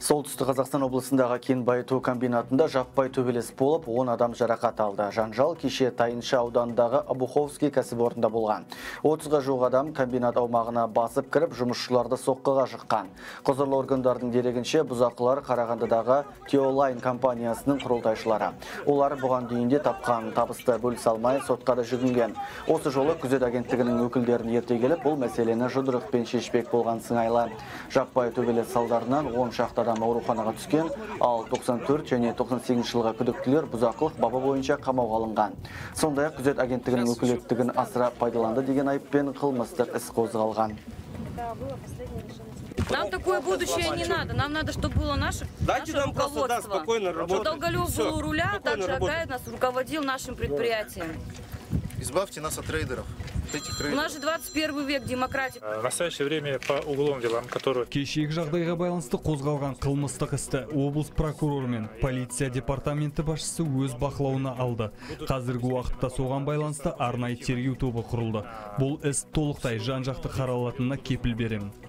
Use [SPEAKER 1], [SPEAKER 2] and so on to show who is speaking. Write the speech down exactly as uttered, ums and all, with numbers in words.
[SPEAKER 1] Солтүстік Қазақстан облысындағы кен байыту комбинатында жаппай төбелес болып, он адам жарақат алды. Жанжал кеше Тайынша ауданындағы Обуховский кәсіпорында болған. отызға жуық адам комбинат аумағына басып кіріп, жұмысшыларды соққыға жыққан. Құзырлы органдардың дерегінше бұзақылар Қарағандыдағы Теолайн компаниясының құрылтайшылары. Олар бұған дейінде тапқан табысты бөлісе алмай сотқа да жүгінген. Осы жолы күзет агенттігінің өкілдерін ерте келіп, бұл мәселені жұдырықпен шешпек болған сыңайлы. Жаппай төбелес салдарынан он шақты адам ауруханаға түскен, ал тоқсан төрт және тоқсан сегізінші жылға күдіктілер бұзақылық бабы бойынша қамауға алынған. Сондай-ақ күзет агенттігінің өкілеттігін асыра пайдаланды деген айыппен қылмыстық іс қозғалған.
[SPEAKER 2] Нам такое будущее не надо. Нам надо, чтобы было наше,
[SPEAKER 3] Дайте
[SPEAKER 2] наше
[SPEAKER 3] нам просто, да, спокойно работать.
[SPEAKER 2] Долголев был у руля, также Агаев нас руководил нашим предприятием.
[SPEAKER 4] Избавьте нас от трейдеров.
[SPEAKER 2] У нас же двадцать первый век, демократия.
[SPEAKER 5] В настоящее время по угловым делам, которые...
[SPEAKER 6] Кешегі жағдайға байланысты қозғалған қылмыстық істі облыс прокуроры мен полиция департаменті басшысы өз бақылауына алды. Қазіргі уақытта соған байланысты арнайы тергеу тобы құрылды. Бұл іс толықтай жан-жақты қаралатынына кепіл беремін.